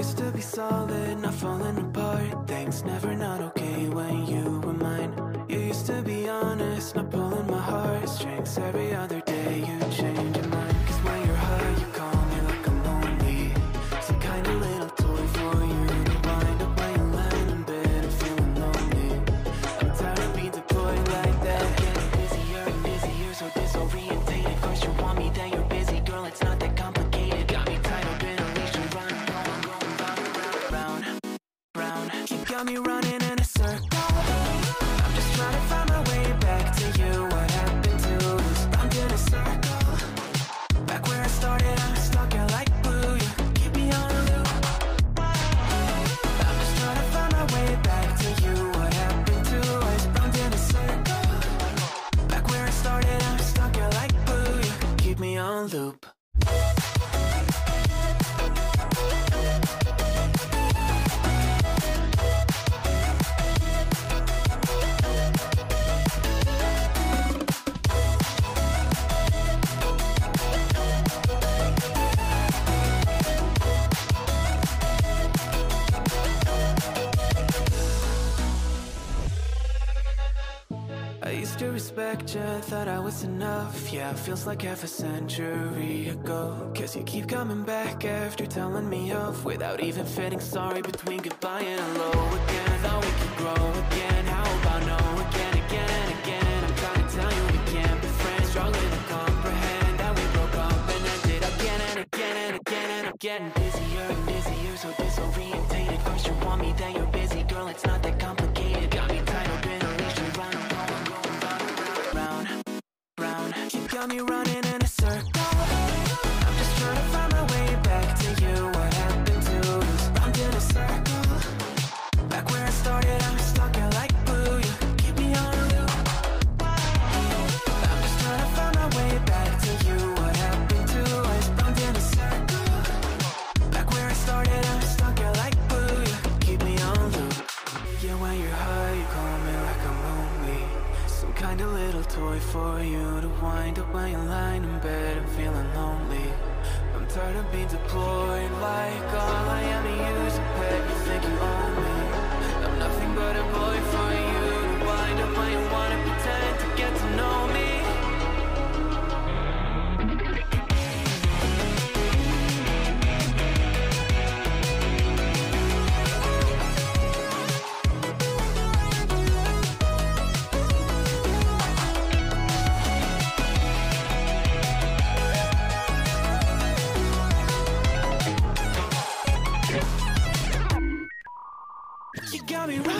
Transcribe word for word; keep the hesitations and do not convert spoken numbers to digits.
used to be solid, not falling apart. Things never not okay when you were mine. You used to be honest, not pulling my heartstrings. Every other day you change your mind. Cause when you're high you call me like I'm lonely. Some kind of little toy for you to wind up when you land in bed and feeling lonely. I'm tired of being deployed like that. Getting busier and busier, so disorientated. First you want me, then you're busy. Girl, it's not that complicated. Got me tied up in a leash and running, going, going round, round, round, round. You got me running in a circle. I'm just trying to find my way back to you. What happened to us? I'm in a circle. Back where I started, I'm stuck out like glue. You keep me on a loop. I'm just trying to find my way back to you. What happened to us? I'm in a circle. Back where I started, I'm stuck out like glue. You keep me on loop. I used to respect you, thought I was enough. Yeah, feels like half a century ago. Guess you keep coming back after telling me off, without even feeling sorry between goodbye and hello again. Thought we could grow again, how about no again, again and again. I'm trying to tell you we can't be friends, struggling to comprehend that we broke up and ended again and again and again. And I'm getting busier and busier, so disorientated. First you want me, then you're busy. Girl, it's not that complicated. Got me tied up in a leash and running, going, going round, round. You got me running in a circle. I'm just trying to find my way back to you. What happened to us? I'm in a circle. Back where I started, I'm stuck out like glue. You keep me on a loop. I'm just trying to find my way back to you. What happened to us? I'm in a circle. Back where I started, I'm stuck out like glue. You keep me on loop. Yeah, when you're high, you call me like I'm lonely. Some kind of little toy for you to wind up when you're lying in bed and feeling lonely. I'm tired of being deployed like all I am to you is a pet. You think you own me? I'm nothing but a boy for you to wind up when you wanna pretend to get to know me. You got me right.